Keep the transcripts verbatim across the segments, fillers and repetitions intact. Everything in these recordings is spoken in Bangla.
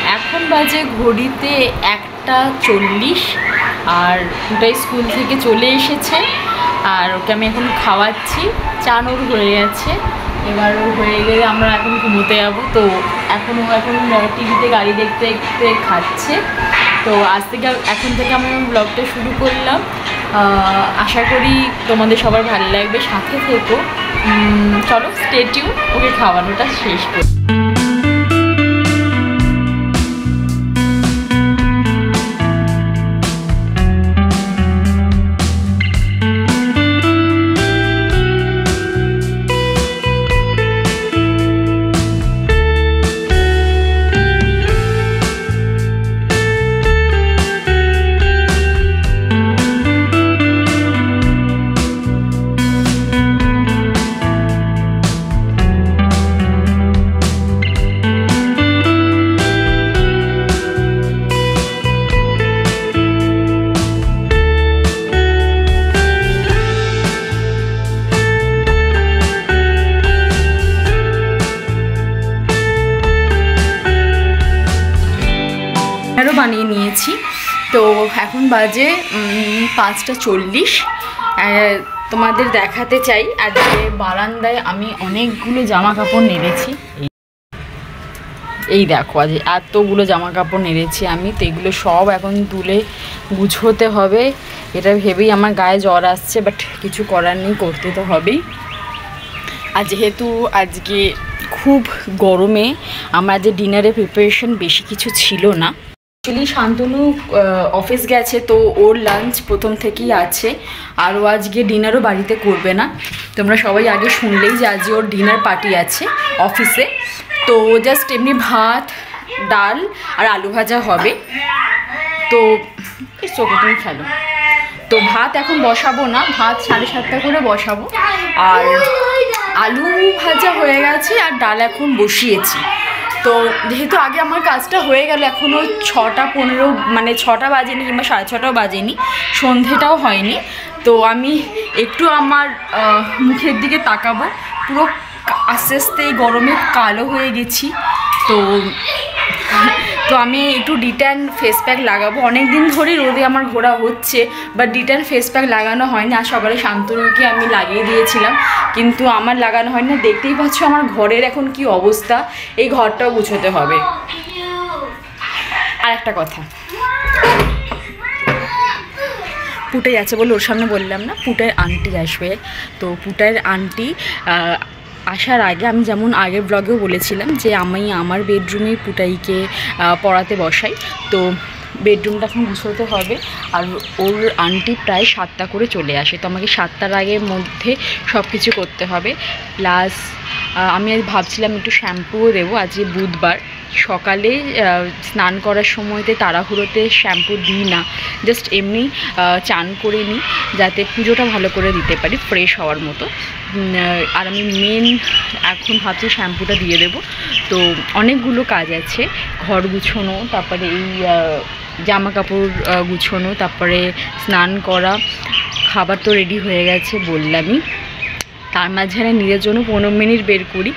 এখন বাজে ঘড়িতে একটা চল্লিশ, আর পুটাই স্কুল থেকে চলে এসেছে, আর ওকে আমি এখন খাওয়াচ্ছি। চান ওর হয়ে গেছে, এবার ও হয়ে গেলে আমরা এখন ঘুমোতে যাবো। তো এখন ও এখন টিভিতে গাড়ি দেখতে দেখতে খাচ্ছে। তো আজ থেকে এখন থেকে আমি ব্লগটা শুরু করলাম। আশা করি তোমাদের সবার ভালো লাগবে, সাথে থেকো। চলো স্টে টিউন, ওকে খাওয়ানোটা শেষ করি। আরও বানিয়ে নিয়েছি। তো এখন বাজে পাঁচটা চল্লিশ। তোমাদের দেখাতে চাই আজকে বারান্দায় আমি অনেকগুলো জামা কাপড় নেড়েছি। এই দেখো আজ এতগুলো জামা কাপড় নেড়েছি আমি। তো এগুলো সব এখন তুলে গুছোতে হবে। এটা ভেবেই আমার গায়ে জ্বর আসছে, বাট কিছু করার নেই, করতে তো হবেই। আর যেহেতু আজকে খুব গরমে আমার যে ডিনারের প্রিপারেশন বেশি কিছু ছিল না। অ্যাকচুয়ালি শান্তনু অফিস গেছে, তো ওর লাঞ্চ প্রথম থেকেই আছে, আর ও আজকে ডিনারও বাড়িতে করবে না। তোমরা সবাই আগে শুনলেই যে আজকে ওর ডিনার পার্টি আছে অফিসে। তো জাস্ট এমনি ভাত, ডাল আর আলু ভাজা হবে। তো চোখে তুমি খেলো। তো ভাত এখন বসাবো না, ভাত সাড়ে সাতটা করে বসাবো। আর আলু ভাজা হয়ে গেছে, আর ডাল এখন বসিয়েছি। তো যেহেতু আগে আমার কাজটা হয়ে গেল, এখনও ছটা পনেরো মানে ছটা বাজেনি কিংবা সাড়ে ছটাও বাজেনি, সন্ধেটাও হয়নি। তো আমি একটু আমার মুখের দিকে তাকাবো। পুরো আস্তে আস্তে এই গরমে কালো হয়ে গেছি। তো তো আমি একটু ডিট্যান ফেস প্যাক লাগাবো। অনেক দিন ধরেই রোদে আমার ঘোরা হচ্ছে, বাট ডিট্যান ফেস প্যাক লাগানো হয়নি। আর সকালে শান্তনুকে আমি লাগিয়ে দিয়েছিলাম, কিন্তু আমার লাগানো হয় না। দেখতেই পাচ্ছ আমার ঘরের এখন কি অবস্থা, এই ঘরটাও গুছোতে হবে। আর একটা কথা, পুটাই আছে বলে ওর সামনে বললাম না, পুটাইয়ের আন্টি আসবে। তো পুটাইয়ের আন্টি আসার আগে আমি যেমন আগের ব্লগেও বলেছিলাম যে আমি আমার বেডরুমে পুটাইকে পড়াতে বসাই। তো বেডরুমটা এখন গুছোতে হবে। আর ওর আন্টি প্রায় সাতটা করে চলে আসে, তো আমাকে সাতটার আগের মধ্যে সব কিছু করতে হবে। প্লাস আমি আজ ভাবছিলাম একটু শ্যাম্পুও দেবো। আজকে বুধবার, সকালে স্নান করার সময়তে তাড়াহুড়োতে শ্যাম্পু দিই না, জাস্ট এমনি চান করে নিই যাতে পুজোটা ভালো করে দিতে পারি ফ্রেশ হওয়ার মতো। আর আমি মেন এখন ভাবছি শ্যাম্পুটা দিয়ে দেবো। তো অনেকগুলো কাজ আছে, ঘর গুছোনো, তারপরে এই জামা কাপড় গুছোনো, তারপরে স্নান করা, খাবার তো রেডি হয়ে গেছে বললামই। তার মাঝখানে নিজের জন্য পনেরো মিনিট বের করি।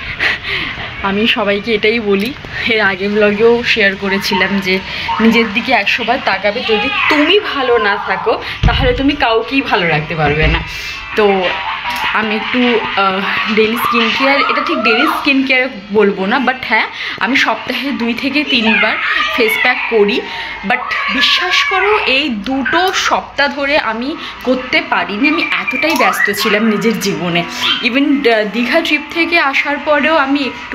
আমি সবাইকে এটাই বলি, এর আগে ব্লগেও শেয়ার করেছিলাম যে নিজের দিকে একশো বার তাকাবে। যদি তুমি ভালো না থাকো তাহলে তুমি কাউকেই ভালো রাখতে পারবে না। তো আমি একটু ডেলি স্কিন কেয়ার, এটা ঠিক ডেলি স্কিন কেয়ার বলবো না, বাট হ্যাঁ আমি সপ্তাহে দুই থেকে তিনবার ফেস প্যাক করি। বাট বিশ্বাস করো এই দুটো সপ্তাহ ধরে আমি করতে পারিনি, আমি এতটাই ব্যস্ত ছিলাম নিজের জীবনে। ইভেন দীঘা ট্রিপ থেকে আসার পরেও আমি একটু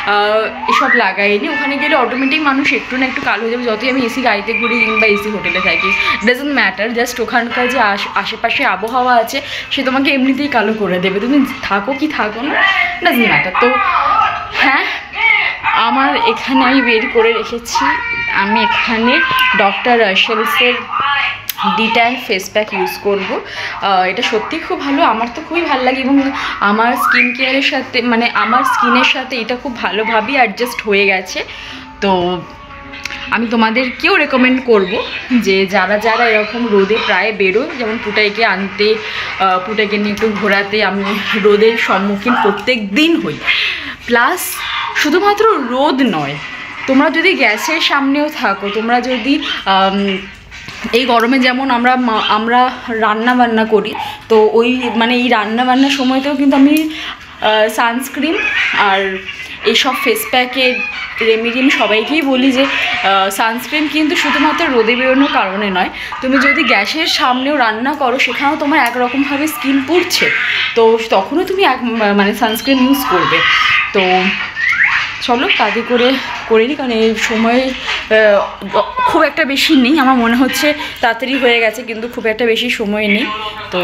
এসব লাগাইনি। ওখানে গেলে অটোমেটিক মানুষ একটু না একটু কালো হয়ে যাবে, যতই আমি এসি গাড়িতে ঘুরি কিংবা এসি হোটেলে থাকি, ডাজন্ট ম্যাটার। জাস্ট ওখানকার যে আশেপাশে আবহাওয়া আছে সে তোমাকে এমনিতেই কালো করে দেবে, তুমি থাকো কি থাকো না, ডাজন্ট ম্যাটার। তো হ্যাঁ, আমার এখানে আমি বের করে রেখেছি, আমি এখানে ডক্টর রাশেলসের ডিট্যান ফেস প্যাক ইউজ করবো। এটা সত্যি খুব ভালো, আমার তো খুবই ভালো লাগে, এবং আমার স্কিন কেয়ারের সাথে মানে আমার স্কিনের সাথে এটা খুব ভালোভাবেই অ্যাডজাস্ট হয়ে গেছে। তো আমি তোমাদেরকেও রেকমেন্ড করব যে যারা যারা এরকম রোদে প্রায় বেরো, যেমন পুটাইকে আনতে, পুটাইকে নিয়ে একটু ঘোরাতে আমি রোদের সম্মুখীন প্রত্যেক দিন হই। প্লাস শুধুমাত্র রোদ নয়, তোমরা যদি গ্যাসের সামনেও থাকো, তোমরা যদি এই গরমে যেমন আমরা আমরা রান্না বান্না করি, তো ওই মানে এই রান্না বান্নার সময়তেও কিন্তু আমি সানস্ক্রিন আর এইসব ফেস প্যাকের রেমেডি আমি সবাইকেই বলি যে সানস্ক্রিন কিন্তু শুধুমাত্র রোদে বেরোনোর কারণে নয়, তুমি যদি গ্যাসের সামনেও রান্না করো সেখানেও তোমার একরকমভাবে স্কিন পুড়ছে, তো তখনও তুমি এক মানে সানস্ক্রিন ইউজ করবে। তো চলো কাজে করে করে নিই, কারণ এই সময় খুব একটা বেশি নেই, আমার মনে হচ্ছে তাড়াতাড়ি হয়ে গেছে কিন্তু খুব একটা বেশি সময় নেই। তো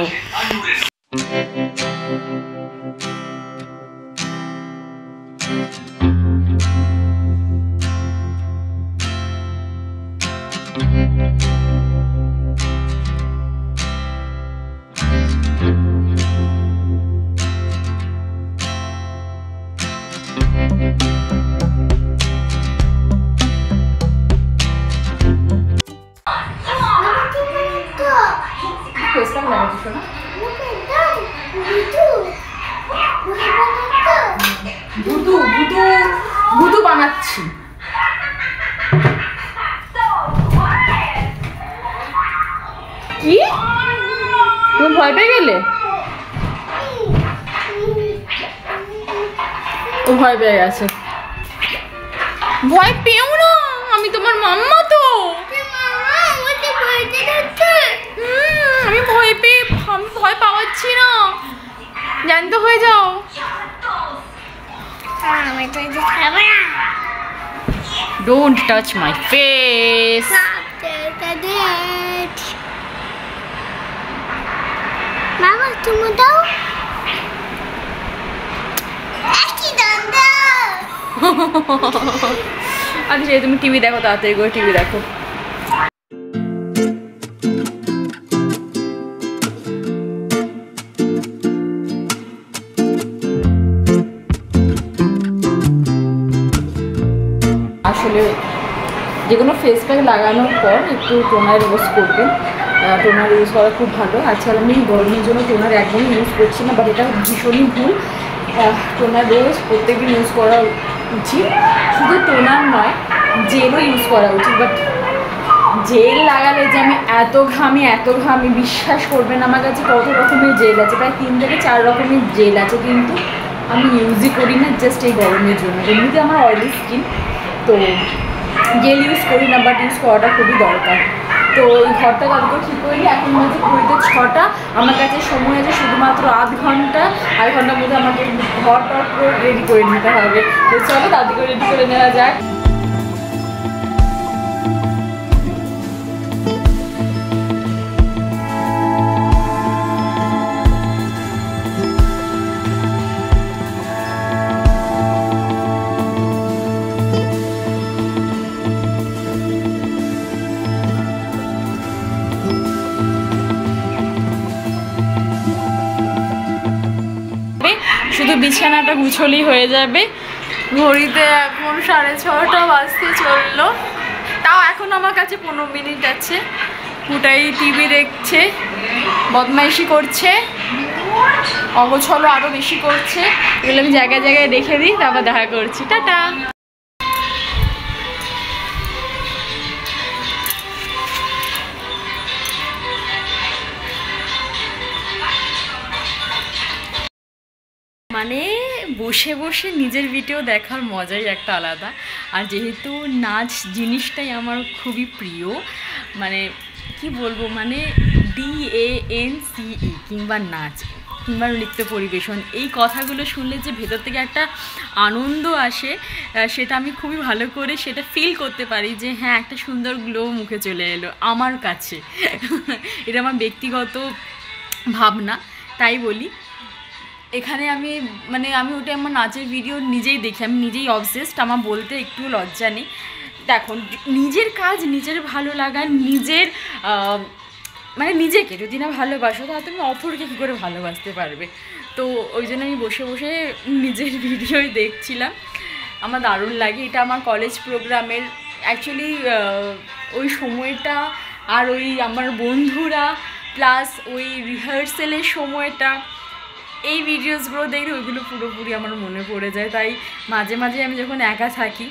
ভুতু ভুতু ভুতু বানাচ্ছি। কি তুমি ভয় পেয়ে গেলে? ও ভয় পেয়ে গেছে। ভয় পেও না, আমি তোমার মাম্মা তো। আমি ভয় পেয়ে আমি ভয় পাওয়াচ্ছি না, জ্যান্ত হয়ে যাও। Don't touch my face. Mama, তুমি দাও। আচ্ছা তুমি টিভি দেখো, তাড়াতাড়ি করে টিভি দেখো। আসলে যে কোনো ফেস প্যাক লাগানোর পর একটু টোনার ইউজ করবেন, টোনার ইউজ করা খুব ভালো। আজকাল আমি গরমের জন্য টোনার একদমই ইউজ করছি না, বাট এটা ভীষণই ভুল। টোনার রোজ প্রত্যেকদিন ইউজ করা উচিত, শুধু টোনার নয় জেলও ইউজ করা উচিত। বাট জেল লাগালে যে আমি এত ঘামি এত ঘামি বিশ্বাস করবেন, আমার কাছে কত রকমের জেল আছে, প্রায় তিন থেকে চার রকমের জেল আছে, কিন্তু আমি ইউজই করি না জাস্ট এই গরমের জন্য। এমনিতে আমার অয়েলি স্কিন, তো জেল ইউজ করি না, বাট ইউজ করাটা খুবই দরকার। তো এই ঘরটা তাদেরকে ঠিক করিনি, এখন মাঝে ঘড়িতে ছটা, আমার কাছে সময় আছে শুধুমাত্র আধ ঘন্টা। আধ ঘন্টার মধ্যে আমাকে ঘর টর পুরো রেডি করে নিতে হবে। তো চলো তাদেরকে রেডি করে নেওয়া যাক। শুধু বিছানাটা গুছলেই হয়ে যাবে। ঘড়িতে এখন সাড়ে ছটা বাজতে চললো, তাও এখন আমার কাছে পনেরো মিনিট আছে। পুটাই টিভি দেখছে, বদমাইশি করছে, অগোছলো আরও বেশি করছে। এগুলো আমি জায়গায় জায়গায় রেখে দিই, তারপর দেখা করছি। টাটা। মানে বসে বসে নিজের ভিডিও দেখার মজাই একটা আলাদা। আর যেহেতু নাচ জিনিসটাই আমার খুবই প্রিয়, মানে কি বলবো, মানে D A N C E কিংবা নাচ কিংবা নৃত্য পরিবেশন, এই কথাগুলো শুনলে যে ভেতর থেকে একটা আনন্দ আসে, সেটা আমি খুবই ভালো করে সেটা ফিল করতে পারি যে হ্যাঁ একটা সুন্দর গ্লো মুখে চলে এলো আমার কাছে। এটা আমার ব্যক্তিগত ভাবনা, তাই বলি। এখানে আমি মানে আমি ওটা আমার নাচের ভিডিও নিজেই দেখি, আমি নিজেই অবসেসড, আমার বলতে একটু লজ্জা নেই। দেখো নিজের কাজ নিজের ভালো লাগা, নিজের মানে নিজেকে যদি না ভালোবাসো তাহলে তুমি অপরকে কী করে ভালোবাসতে পারবে। তো ওই জন্য আমি বসে বসে নিজের ভিডিওই দেখছিলাম, আমার দারুণ লাগে। এটা আমার কলেজ প্রোগ্রামের অ্যাকচুয়ালি ওই সময়টা, আর ওই আমার বন্ধুরা প্লাস ওই রিহার্সেলের সময়টা, এই ভিডিওসগুলো দেখলে ওইগুলো পুরোপুরি আমার মনে পড়ে যায়। তাই মাঝে মাঝে আমি যখন একা থাকি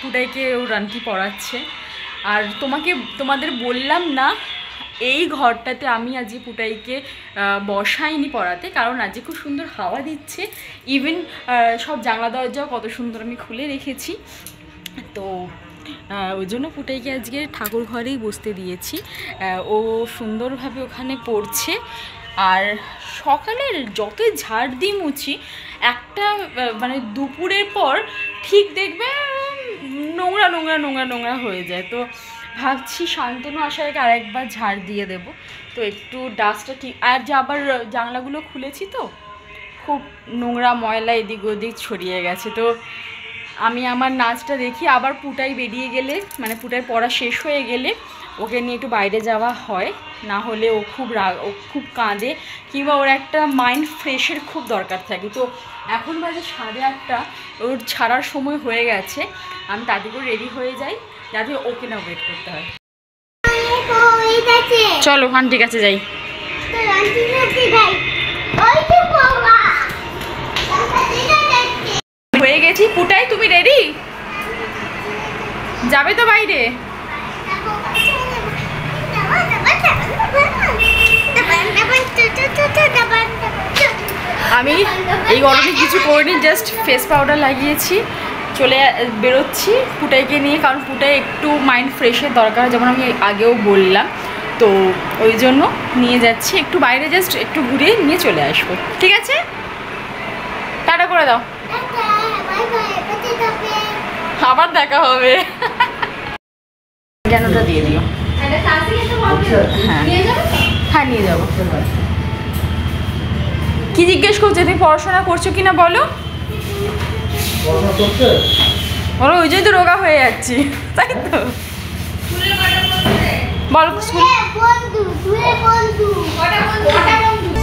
পুটাইকে ওর আন্টি পড়াচ্ছে। আর তোমাকে তোমাদের বললাম না এই ঘরটাতে আমি আজকে পুটাইকে বসাইনি পড়াতে, কারণ আজকে খুব সুন্দর হাওয়া দিচ্ছে। ইভেন সব জানলা দরজাও কত সুন্দর আমি খুলে রেখেছি। তো ওই জন্য পুটাইকে আজকে ঠাকুর ঘরেই বসতে দিয়েছি। ও সুন্দরভাবে ওখানে পড়ছে। আর সকালের যতই ঝাড় দিই মুছি, একটা মানে দুপুরের পর ঠিক দেখবে নোংরা নোংরা নোংরা নোংরা হয়ে যায়। তো ভাবছি শান্তনু আসার আগে আরেকবার ঝাড় দিয়ে দেব, তো একটু ডাস্টটা ঠিক। আর যে আবার জানলাগুলো খুলেছি তো খুব নোংরা ময়লা এদিক ওদিক ছড়িয়ে গেছে। তো আমি আমার নাচটা দেখি, আবার পুটাই বেরিয়ে গেলে মানে পুটাই পড়া শেষ হয়ে গেলে ওকে নিয়ে একটু বাইরে যাওয়া হয়, না হলে ও খুব রাগ, ও খুব কাঁদে, কিংবা ওর একটা মাইন্ড ফ্রেশের খুব দরকার থাকে। তো এখন বাজে সাড়ে আটটা, ওর ছাড়ার সময় হয়ে গেছে। আমি তাড়াতাড়ি করে রেডি হয়ে যাই যাতে ওকে না ওয়েট করতে হয়। চলো আন্টির কাছে যাই। হয়ে গেছি। পুটাই তুমি রেডি? যাবে তো বাইরে? আমি এই গরমে কিছু করিনি, জাস্ট ফেস পাউডার লাগিয়েছি, চলে বেরোচ্ছি পুটাইকে নিয়ে। কারণ পুটাই একটু মাইন্ড ফ্রেশের দরকার, যেমন আমি আগেও বললাম। তো ওই জন্য নিয়ে যাচ্ছি একটু বাইরে, জাস্ট একটু ঘুরে নিয়ে চলে আসবো। ঠিক আছে, টাটা করে দাও। আবার দেখা হবে। জ্ঞানটা দিয়ে দিও। হ্যাঁ হ্যাঁ নিয়ে যাবো। কি জিজ্ঞেস করছো, তুমি পড়াশোনা করছো কিনা বলো? বলো, ওই জন্য তো রোগা হয়ে যাচ্ছি, তাই তো? বল স্কুল